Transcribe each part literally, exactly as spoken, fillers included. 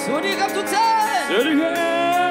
สวัสดีครับทุกท่านสวัสดีครับ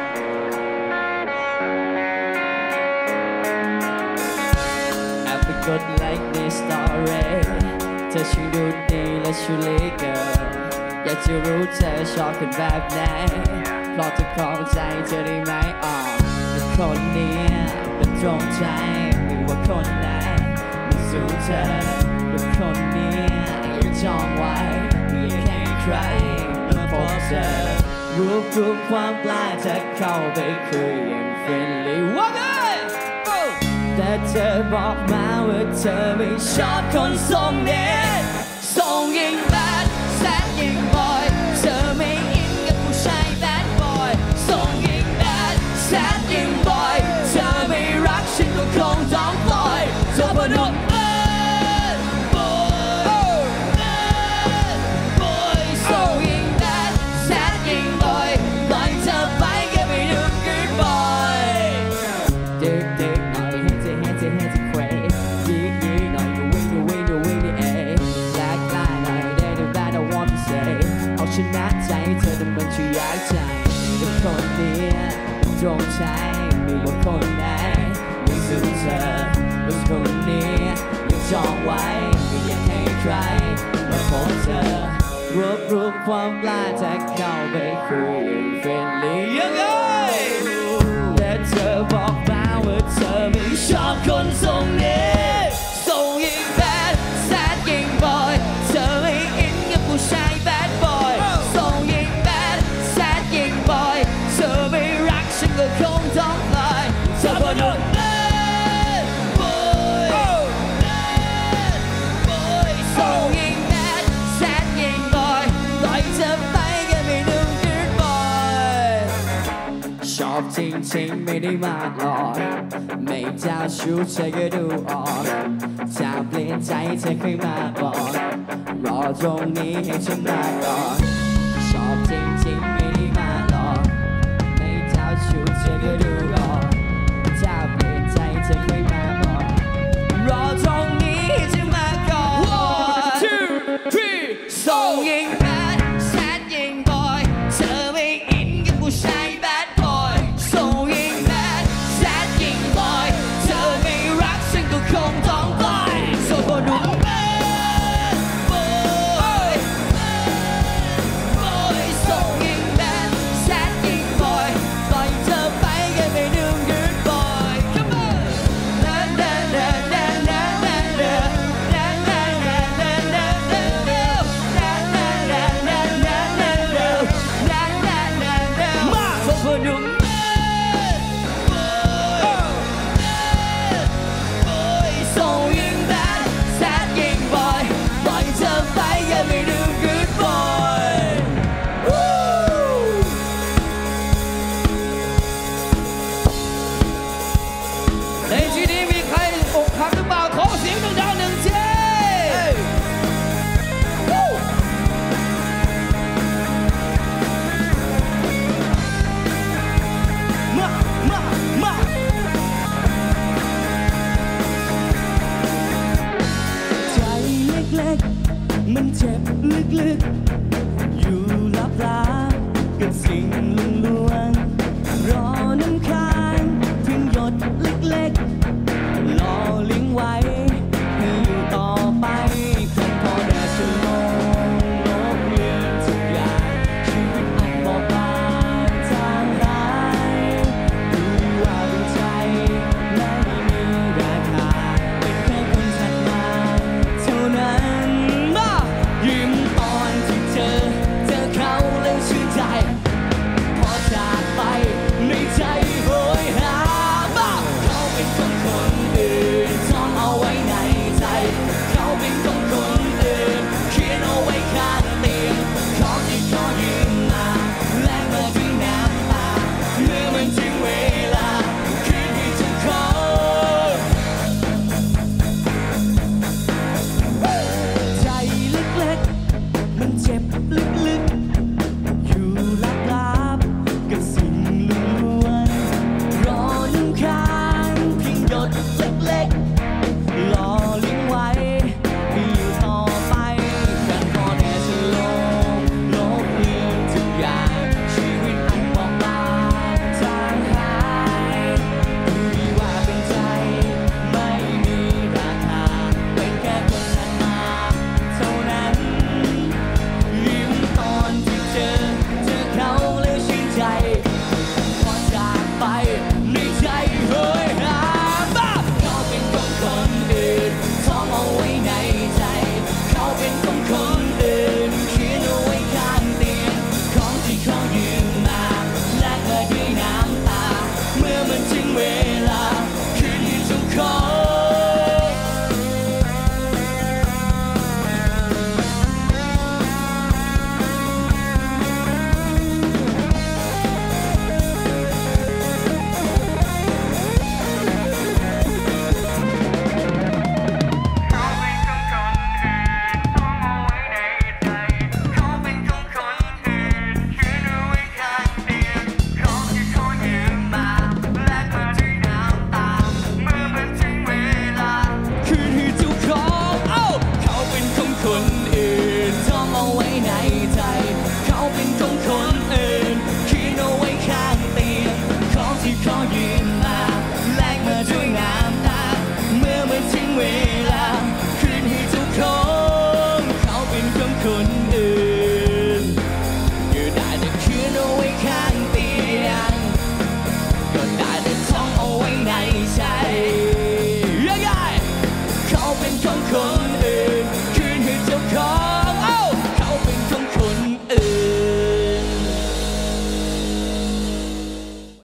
แอบไปกดไลค์ในสตอรี่เธอช่างดูดีและชูเล็กเกินอยากจะรู้เธอชอบกันแบบไหนเพราะจะขอใจเธอได้ไหมอ๋อคนนี้เป็นตรงใจไม่ว่าคนไหนไม่สู้เธอเป็นคนนี้ยังจองไว้ไม่อยากให้ใครมาพบเธอรูปรูปความกล้าจะเข้าไปคุยอย่างเฟรนลี่ว่าไงแต่เธอบอกมาว่าเธอไม่ชอบคนทรงเด็ดทรงยิ่งแบดแซดยิ่งบอยเธอไม่อินกับผู้ชายแบดบอยทรงยิ่งแบดแซดยิ่งบอยเธอไม่รักฉันก็คงต้องปล่อยเธอพนุษย์ชนะใจเธอแต่มันช่วยย้ายใจแต่คนนี้ตรงใจไม่ว่าคนไหนไม่สู้เธอแต่คนนี้ยังจองไว้ไม่อยากให้ใครมาพบเธอรวบรวมความกล้าจะเข้าไปคุยอย่างเฟรนลี่ยังไงแต่เธอบอกมาว่าเธอไม่ชอบคนทรงนี้ทรงยิ่งแบดแซดยิ่งบอยเธอไม่อินกับผู้ชายแบดบอยก็คงต้องลายเธอพนุษย์ส่งยิ่งแบดแซดยิ่งบอยปล่อยเธอไปก็ไม่นึกคิดบ่อยชอบจริงๆไม่ได้มาหลอกไม่เจ้าชู้เธอก็ดูออกถ้าเปลี่ยนใจเธอเคยมาบอกรอตรงนี้ให้ฉันมาก่อนชอบจริงๆไม่ได้มาหลอกชูเธอก็ดูออกถ้าเปลี่ยนใจเธอเคยมาบอกรอตรงนี้ให้เธอมาก่อน one two three ส่งยิ่งแบดแซดยิ่งบอยเธอไม่อินกับผู้ชายแบดบอยส่งยิ่งแบดแซดยิ่งบอยเธอไม่รักฉันก็คงต้องปล่อยส่งคนดูมันเจ็บลึก